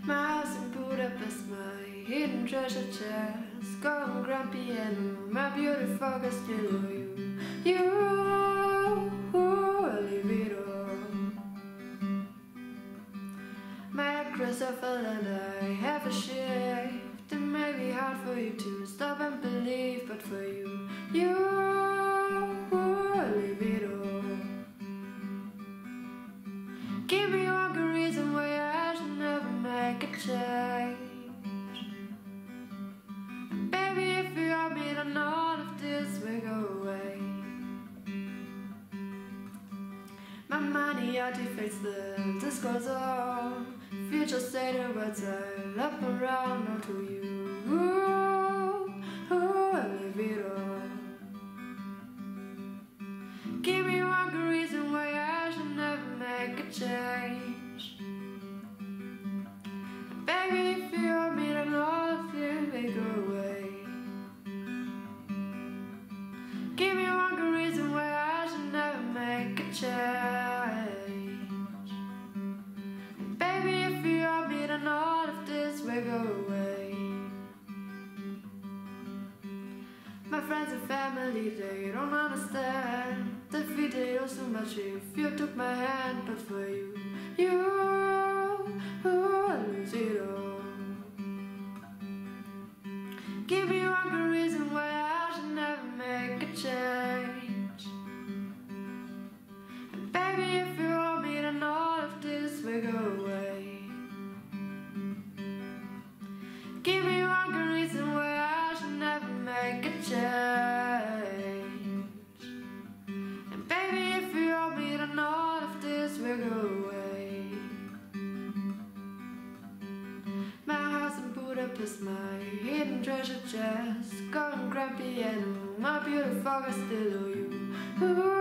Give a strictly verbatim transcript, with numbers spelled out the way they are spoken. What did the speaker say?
My house in Budapest, my hidden treasure chest, going grand piano, my beautiful girl still you. You leave it all. My actress of and I have a shift. It may be hard for you to stop and believe, but for you, you leave it all. Give me one good reason why I should never make a change. Baby, if you want me, then all of this will go away. My money artifacts live, this goes on. If you just say the words, I'll up around on to you. Ooh, ooh, I leave it all. Give me one good reason why I should never make a change. Baby, if you want me, then all of it will go away. Give me one good reason why I should never make a change. Baby, if you want me, then all of this will go away. My friends and family, they don't understand. They feel they owe so much if you took my hand, but for you, you oh, lose it all. Give me one good reason why I should never make a change. And baby, if you want me, then all of this will go away. Give me one good reason why I should never make a change. And baby, if you want me, then all of this will go away. My house in Budapest, my hidden treasure chest, going grand piano, my beautiful girl still you. Ooh,